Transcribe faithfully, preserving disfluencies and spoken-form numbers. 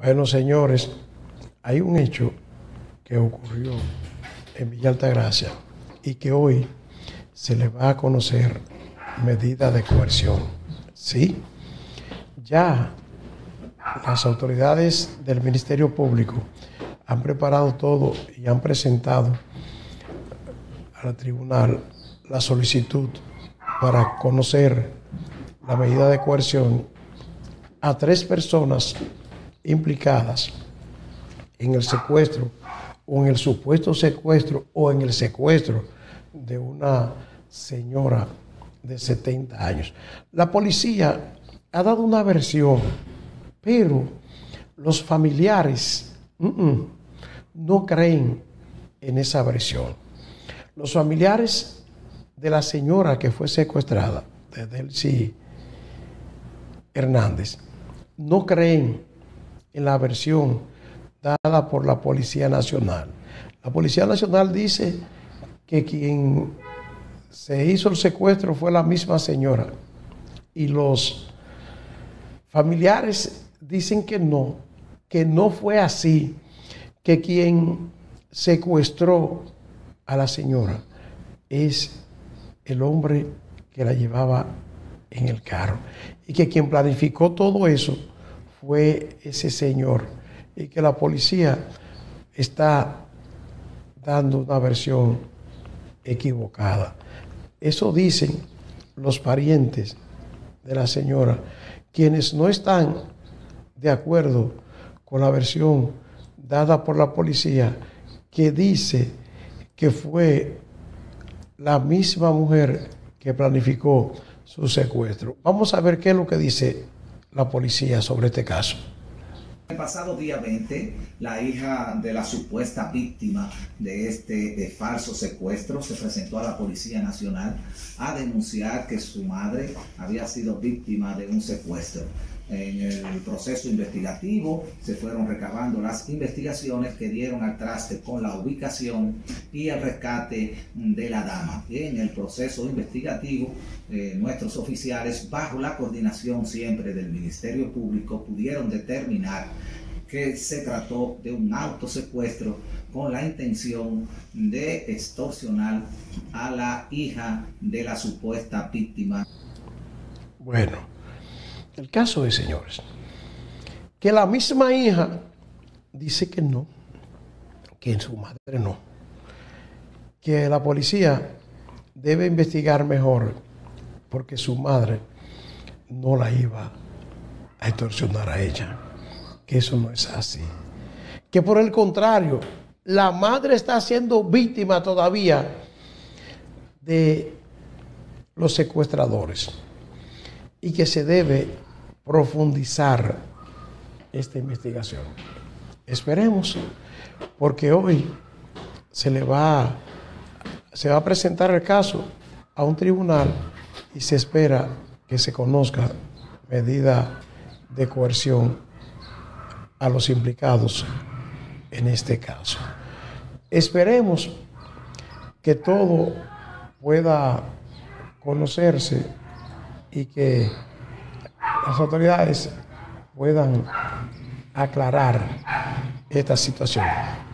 Bueno, señores, hay un hecho que ocurrió en Villa Altagracia y que hoy se le va a conocer medida de coerción. Sí, ya las autoridades del Ministerio Público han preparado todo y han presentado al tribunal la solicitud para conocer la medida de coerción a tres personas implicadas en el secuestro o en el supuesto secuestro o en el secuestro de una señora de setenta años. La policía ha dado una versión, pero los familiares uh -uh, no creen en esa versión. Los familiares de la señora que fue secuestrada, de Delcy Hernández, no creen en la versión dada por la Policía Nacional. La Policía Nacional dice que quien se hizo el secuestro fue la misma señora y los familiares dicen que no, que no fue así, que quien secuestró a la señora es el hombre que la llevaba en el carro y que quien planificó todo eso fue ese señor y que la policía está dando una versión equivocada. Eso dicen los parientes de la señora, quienes no están de acuerdo con la versión dada por la policía, que dice que fue la misma mujer que planificó su secuestro. Vamos a ver qué es lo que dice la policía sobre este caso. El pasado día veinte, la hija de la supuesta víctima de este de falso secuestro se presentó a la Policía Nacional a denunciar que su madre había sido víctima de un secuestro. En el proceso investigativo se fueron recabando las investigaciones que dieron al traste con la ubicación y el rescate de la dama. Y en el proceso investigativo, eh, nuestros oficiales, bajo la coordinación siempre del Ministerio Público, pudieron determinar que se trató de un autosecuestro con la intención de extorsionar a la hija de la supuesta víctima. Bueno, el caso es, señores, que la misma hija dice que no, que su madre no, que la policía debe investigar mejor porque su madre no la iba a extorsionar a ella, que eso no es así, que por el contrario, la madre está siendo víctima todavía de los secuestradores y que se debe profundizar esta investigación. Esperemos, porque hoy se le va, se va a presentar el caso a un tribunal y se espera que se conozca medida de coerción a los implicados en este caso. Esperemos que todo pueda conocerse y que las autoridades puedan aclarar esta situación.